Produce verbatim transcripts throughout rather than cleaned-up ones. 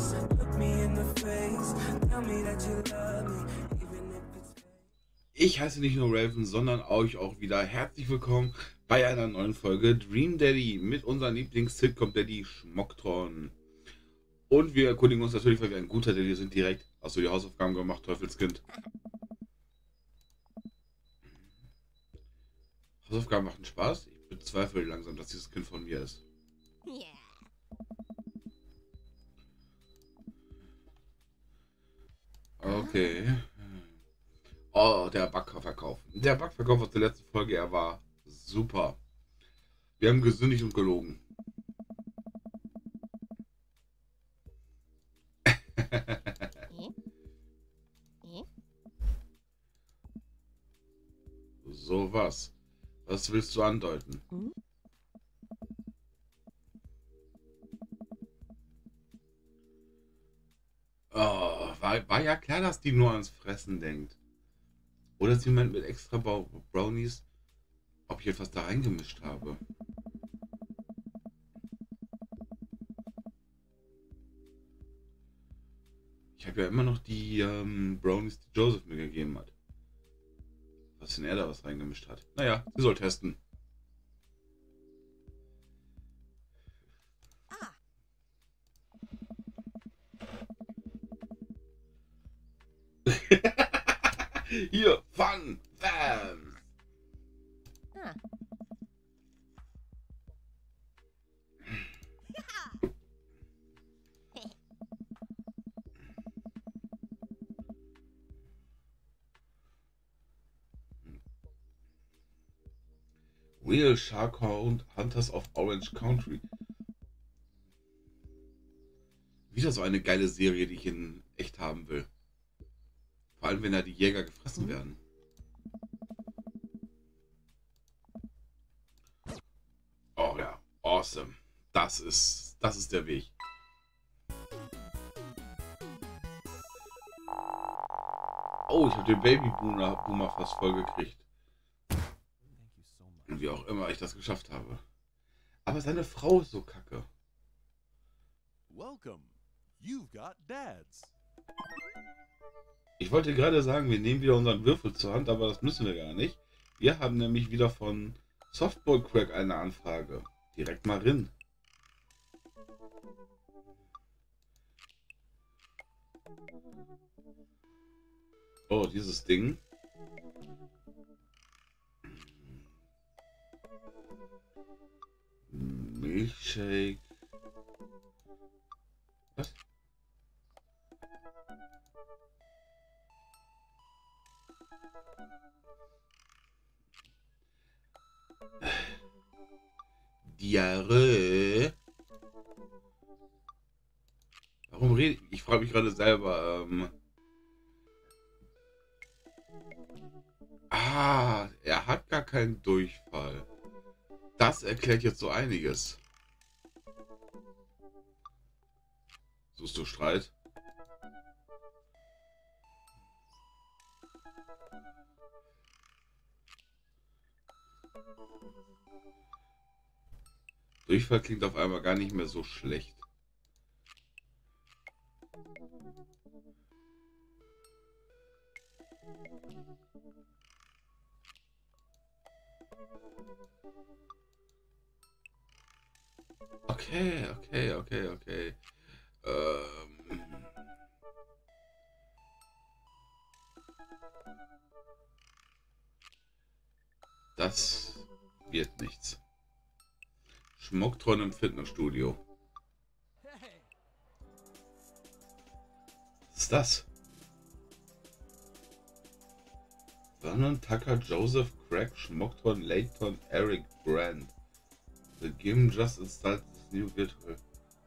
Ich heiße nicht nur Raven, sondern euch auch wieder herzlich willkommen bei einer neuen Folge Dream Daddy mit unserem Lieblings-Sitcom-Daddy Schmocktron. Und wir erkundigen uns natürlich, weil wir ein guter Daddy sind, direkt. Hast du die Hausaufgaben gemacht, Teufelskind? Hausaufgaben machen Spaß? Ich bezweifle langsam, dass dieses Kind von mir ist. Okay. Oh, der Backverkauf. Der Backverkauf aus der letzten Folge, er war super. Wir haben gesündigt und gelogen. So was. Was willst du andeuten? Oh, war, war ja klar, dass die nur ans Fressen denkt. Oder sie meint mit extra Brownies, ob ich etwas da reingemischt habe. Ich habe ja immer noch die ähm, Brownies, die Joseph mir gegeben hat. Was denn er da was reingemischt hat? Naja, sie soll testen. Hier, fang, bam. Real Shark Hunters of Orange Country. Wieder so eine geile Serie, die ich in echt haben will. Vor allem, wenn da die Jäger gefressen werden. Oh ja, awesome. Das ist, das ist der Weg. Oh, ich habe den Babyboomer Boomer fast voll gekriegt. Wie auch immer ich das geschafft habe. Aber seine Frau ist so kacke. Welcome. You've got dads. Ich wollte gerade sagen, wir nehmen wieder unseren Würfel zur Hand, aber das müssen wir gar nicht. Wir haben nämlich wieder von Softball Crack eine Anfrage. Direkt mal rein. Oh, dieses Ding. Milchshake. Was? Diarrhoe. Warum rede ich? Ich frage mich gerade selber. Ähm ah, er hat gar keinen Durchfall. Das erklärt jetzt so einiges. Suchst du Streit? Durchfall klingt auf einmal gar nicht mehr so schlecht. Okay, okay, okay, okay. Ähm das wird nichts. Schmocktron im Fitnessstudio. Was ist das? Vernon, Tucker, Joseph, Craig, Schmocktron, Layton, Eric, Brand. The game just installed this new GitHub.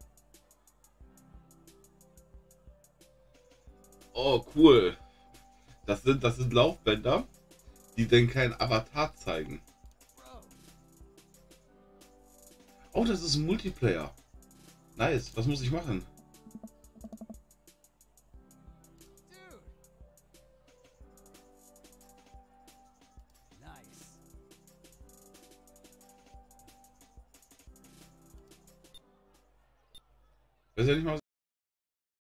Oh, cool. Das sind, das sind Laufbänder, die denn kein Avatar zeigen. Oh, das ist ein Multiplayer. Nice. Was muss ich machen? Das ist ja nicht mal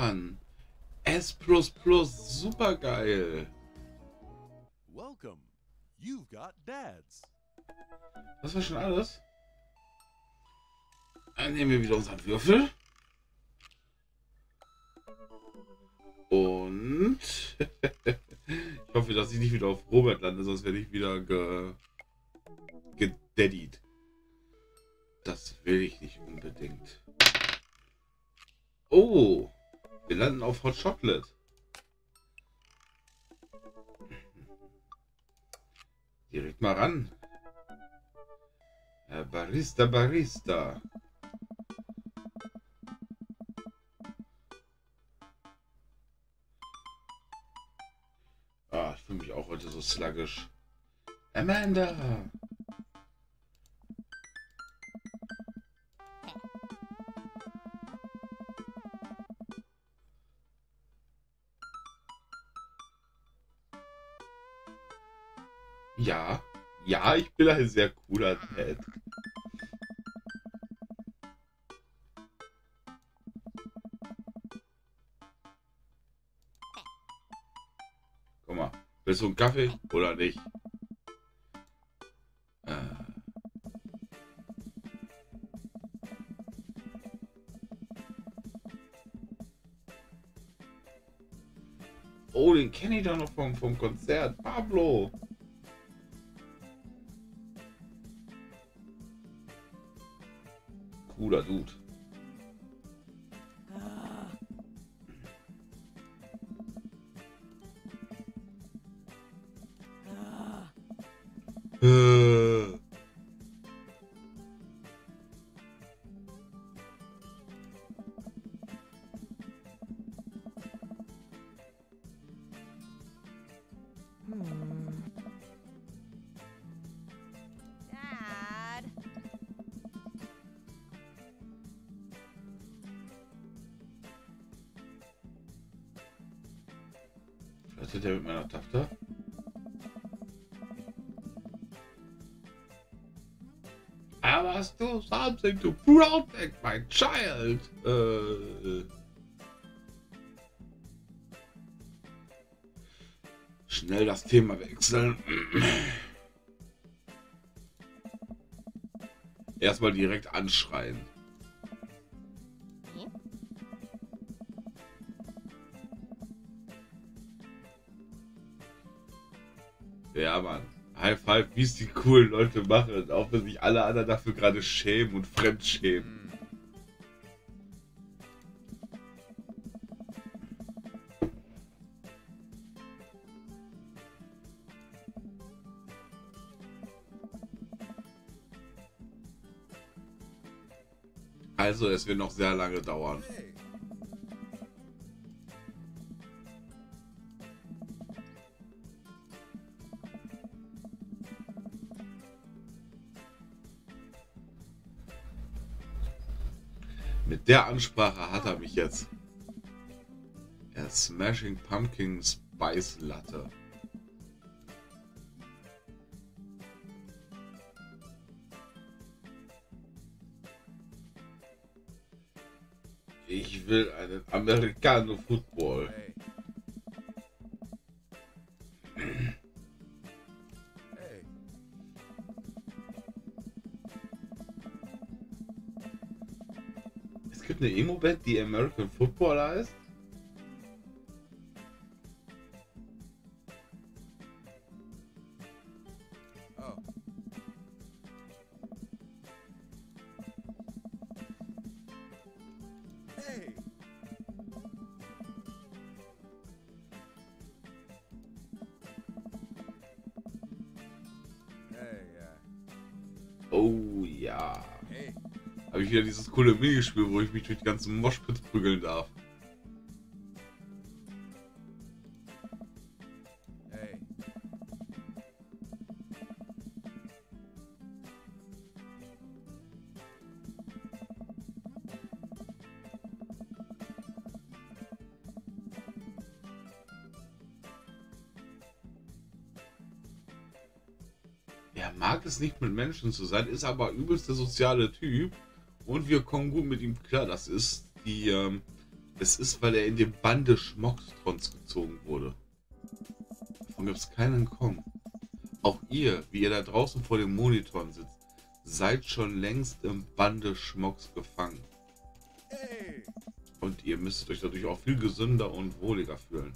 Mann. S plus plus, super geil. Welcome. You've got dads. Das war schon alles. Dann nehmen wir wieder unseren Würfel. Und ich hoffe, dass ich nicht wieder auf Robert lande, sonst werde ich wieder ge gedaddied. Das will ich nicht unbedingt. Oh, wir landen auf Hot Chocolate. Direkt mal ran. Herr Barista, Barista. Ah, ich fühle mich auch heute so sluggish. Amanda! Ja, ja, ich bin ein sehr cooler Dad. Guck mal, willst du einen Kaffee oder nicht? Äh. Oh, den kenne ich doch noch vom, vom Konzert. Pablo. Cooler Dude. Äh. Dad. Flirtet der mit meiner Tochter? I must do something to protect my child. Äh. Schnell das Thema wechseln. Erstmal direkt anschreien. Ja, Mann. High Five, wie es die coolen Leute machen, auch wenn sich alle anderen dafür gerade schämen und fremdschämen. Also, es wird noch sehr lange dauern. Hey. Mit der Ansprache hat er mich jetzt. Er Smashing Pumpkin Spice Latte. Ich will einen Americano Football. Hey. Hey. Es gibt eine Emo-Band, die American Football heißt. Oh. Hey. Hey, ja. Oh ja. Hey. Habe ich wieder dieses coole Minispiel, wo ich mich durch die ganzen Moshpits prügeln darf. Hey. Er mag es nicht, mit Menschen zu sein, ist aber übelst der soziale Typ und wir kommen gut mit ihm klar. Das ist die ähm, Es ist, weil er in den Bann des Schmocktrons gezogen wurde. Davon gibt es keinen Entkommen. Auch ihr, wie ihr da draußen vor den Monitoren sitzt, seid schon längst im Bann des Schmocks gefangen. Hey. Und ihr müsstet euch dadurch auch viel gesünder und wohliger fühlen.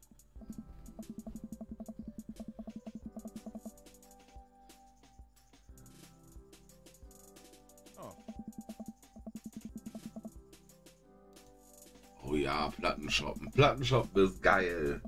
Oh. Oh ja, Plattenshoppen. Plattenshoppen ist geil.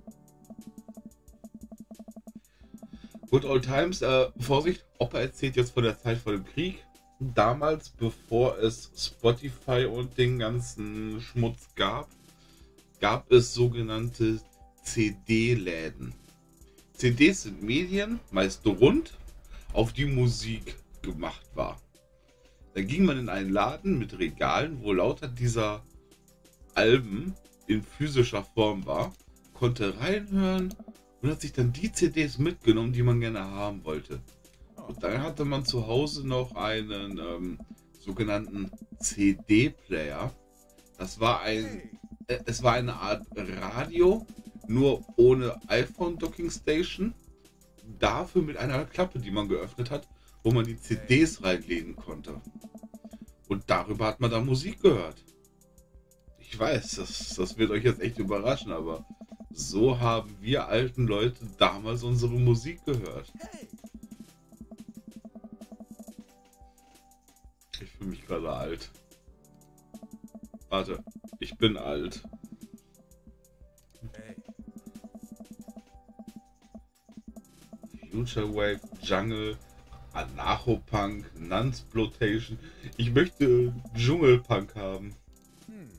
Good old times. Äh, Vorsicht, Opa erzählt jetzt von der Zeit vor dem Krieg. Damals, bevor es Spotify und den ganzen Schmutz gab, gab es sogenannte C D-Läden. C Ds sind Medien, meist rund, auf die Musik gemacht war. Da ging man in einen Laden mit Regalen, wo lauter dieser Alben in physischer Form war, konnte reinhören und hat sich dann die C Ds mitgenommen, die man gerne haben wollte. Und dann hatte man zu Hause noch einen ähm, sogenannten C D-Player. Das war ein, äh, es war eine Art Radio, nur ohne iPhone Docking Station. Dafür mit einer Klappe, die man geöffnet hat, wo man die C Ds reinlegen konnte. Und darüber hat man dann Musik gehört. Ich weiß, das, das wird euch jetzt echt überraschen, aber so haben wir alten Leute damals unsere Musik gehört. Ich fühle mich gerade alt. Warte, ich bin alt. Hey. Future Wave, Jungle, Anarcho-Punk, Nunsploitation. Ich möchte Dschungelpunk haben. Hmm.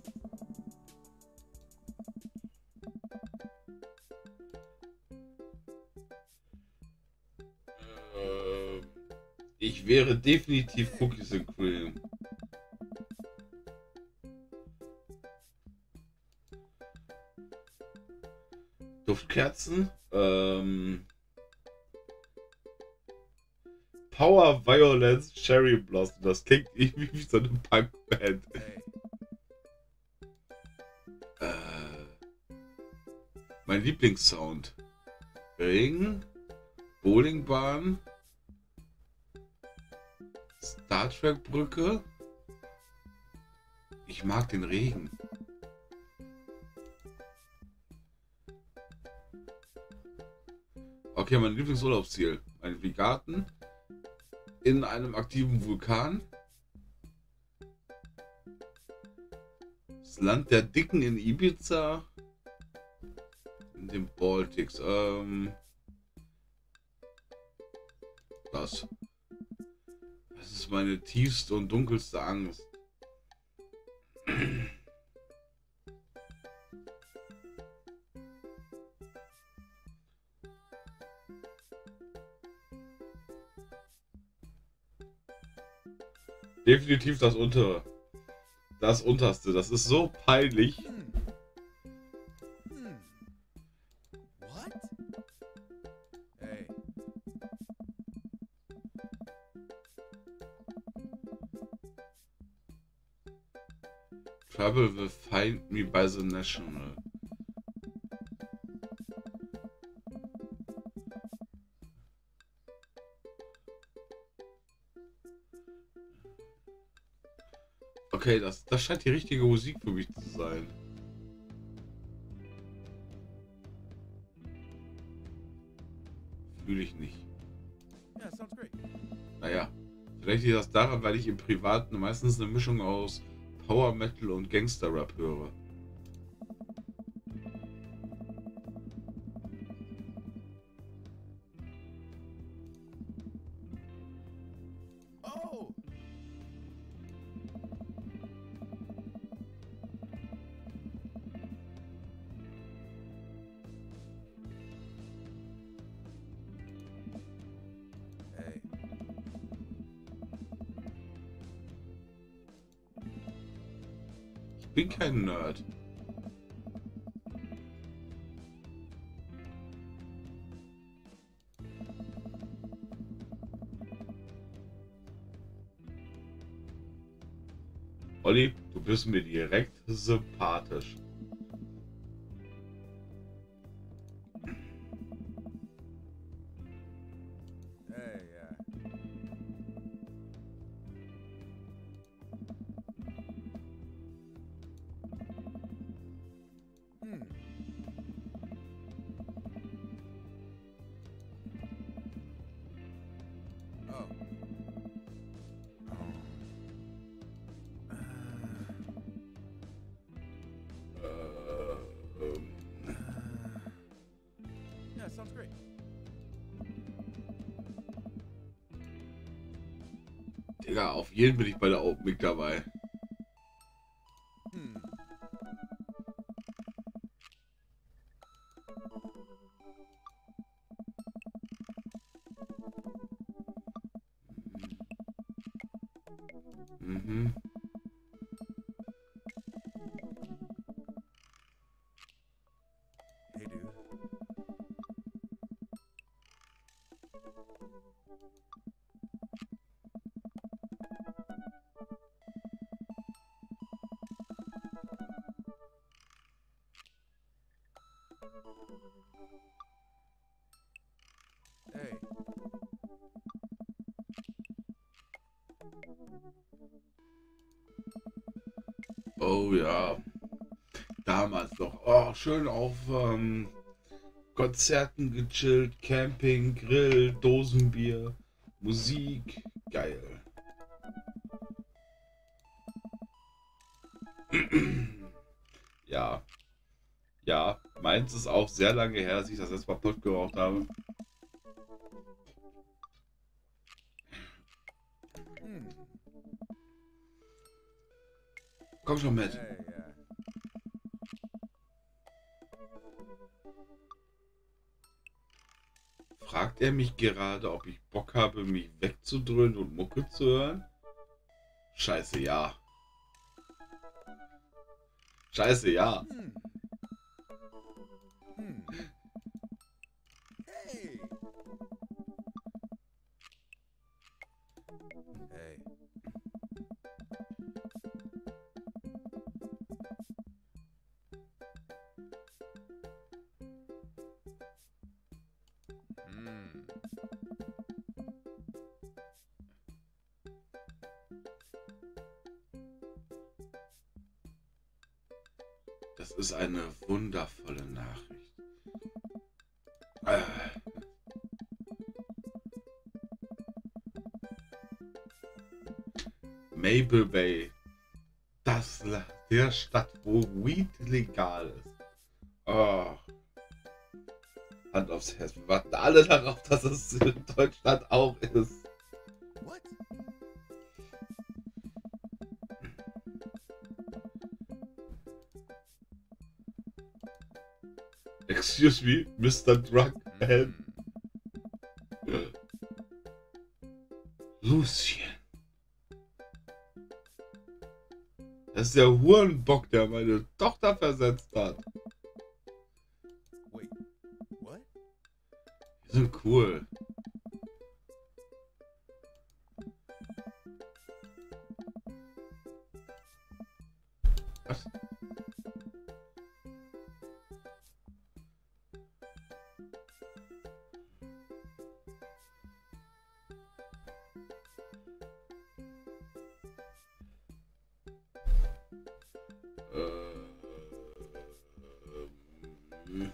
Äh, ich wäre definitiv Cookies and Cream. Duftkerzen. Ähm, Power Violence Cherry Blossom. Das klingt irgendwie wie so eine Punkband. Hey. Äh, mein Lieblingssound. Ring. Bowlingbahn. Star Trek Brücke. Ich mag den Regen. Okay, mein Lieblingsurlaubsziel. Ein Vegaten in einem aktiven Vulkan. Das Land der Dicken in Ibiza. In den Baltics. Ähm, das. Das ist meine tiefste und dunkelste Angst. Definitiv das untere. Das unterste. Das ist so peinlich. Hmm. Hmm. What? Hey. Trouble will find me by the National. Okay, das, das scheint die richtige Musik für mich zu sein. Fühle ich nicht. Yeah, sounds great. Naja, vielleicht liegt das daran, weil ich im Privaten meistens eine Mischung aus Power Metal und Gangster Rap höre. Oh. Hey. Ich bin kein Nerd. Olli, Du bist mir direkt sympathisch. Hey, yeah. Hmm. Oh. Äh, ähm, Yeah, sounds great. Digga, auf jeden bin ich bei der Open Mic dabei. Hmm. Mhm. Hey, dude. Hey. Oh ja. Damals noch. Oh, schön auf ähm, Konzerten gechillt, Camping, Grill, Dosenbier, Musik. Geil. Ja. Ja, meins ist auch sehr lange her, dass ich das letzte Mal Pott geraucht habe. Hmm. Komm schon mit. Hey, yeah. Fragt er mich gerade, ob ich Bock habe, mich wegzudröhnen und Mucke zu hören? Scheiße, ja. Scheiße, ja. Hmm. Hmm. Hey. Hey. Hmm. Das ist eine wundervolle Nachricht. Äh. Maple Bay. Das La- der Stadt, wo Weed legal ist. Oh. Hand aufs Herz. Wir warten alle darauf, dass es in Deutschland auch ist. What? Excuse me, Mister Drunkhead. Hmm. Lucien. Das ist der Hurenbock, der meine Tochter versetzt hat. Wait. What? Die sind cool. Was? Ähm,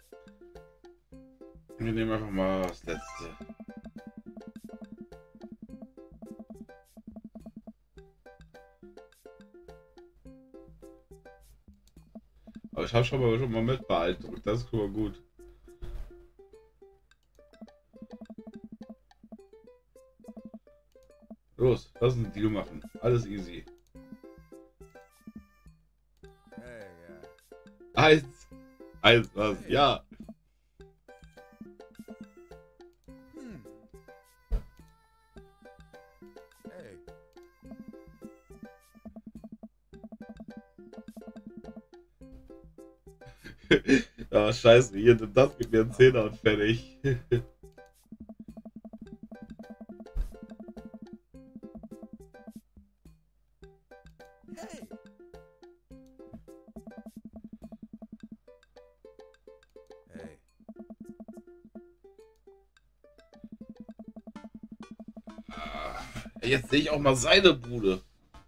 Wir nehmen einfach mal das letzte. Aber ich habe schon mal, schon mal mit beeindruckt. Das ist schon mal gut. Los, lass uns einen Deal machen. Alles easy. Hey, yeah. Eins. Eins, was? Ja. Hmm. Hey. Ah, scheiße, hier, nimm das mit mir einen Zehner und fertig. Hey. Ah, jetzt sehe ich auch mal seine Bude.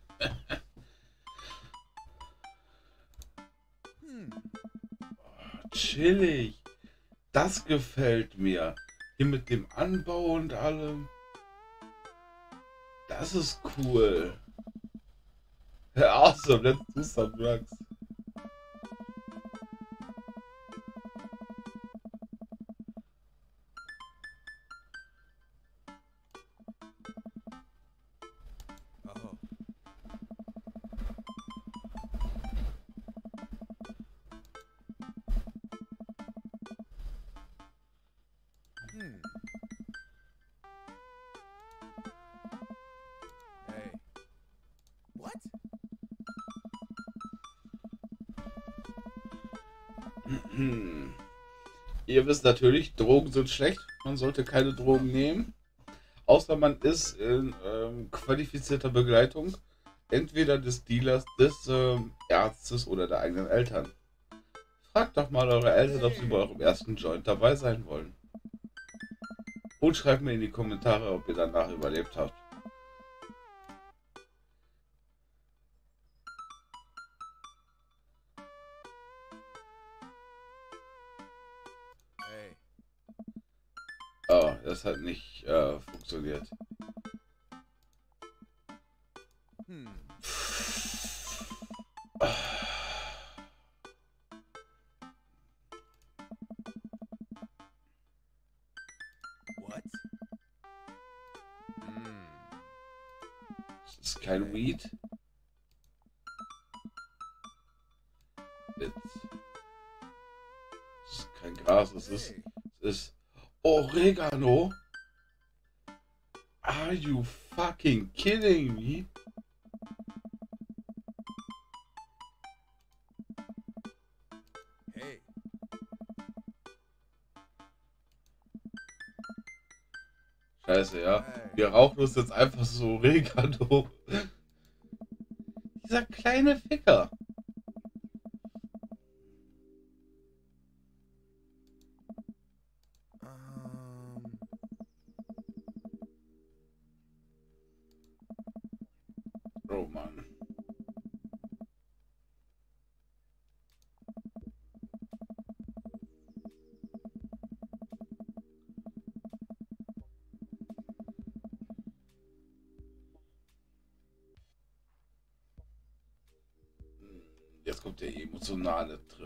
Hmm. Chillig. Das gefällt mir. Hier mit dem Anbau und allem. Das ist cool. Awesome, let's do some drugs. Oh. Hmm. Hey. What? Ihr wisst natürlich, Drogen sind schlecht. Man sollte keine Drogen nehmen. Außer man ist in ähm, qualifizierter Begleitung. Entweder des Dealers, des ähm, Arztes oder der eigenen Eltern. Fragt doch mal eure Eltern, ob sie bei eurem ersten Joint dabei sein wollen. Und schreibt mir in die Kommentare, ob ihr danach überlebt habt. Hey. Oh, das hat nicht äh, funktioniert. Hmm. What? Hmm. Das ist kein Weed. Das ist kein Gras, es ist, Hey. es ist Oregano. Are you fucking kidding me? Hey. Scheiße, ja. Hey. Wir rauchen uns jetzt einfach so Oregano. Dieser kleine Ficker. Um. Oh Mann. Jetzt kommt der emotionale Trip.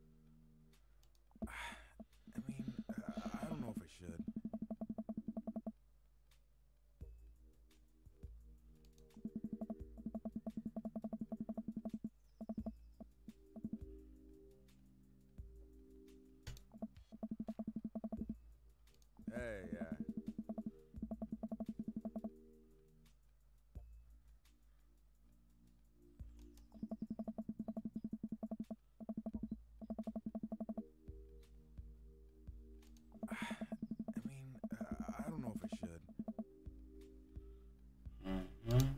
I mean, uh, I don't know if I should. Hey, yeah. I mean, uh, I don't know if I should. Mhm.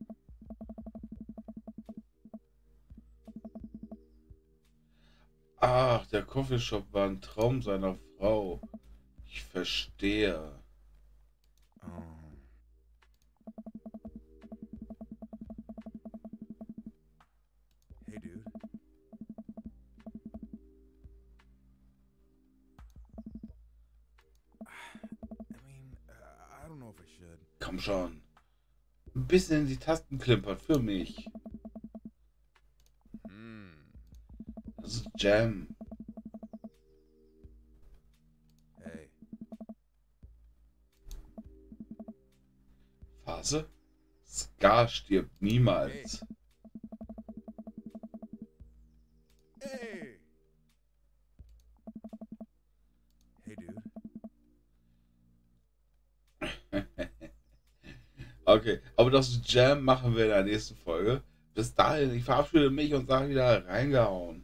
Ach, der Coffeeshop war ein Traum seiner Frau. Ich verstehe. Um. Hey, dude. I mean, uh, I don't know if I should. Komm schon. Ein bisschen in die Tasten klimpern für mich. Hmm. Das ist Jam. Hey. Phase? Scar stirbt niemals. Hey. Hey, dude. Okay, aber das Jam machen wir in der nächsten Folge. Bis dahin, ich verabschiede mich und sage wieder reingehauen.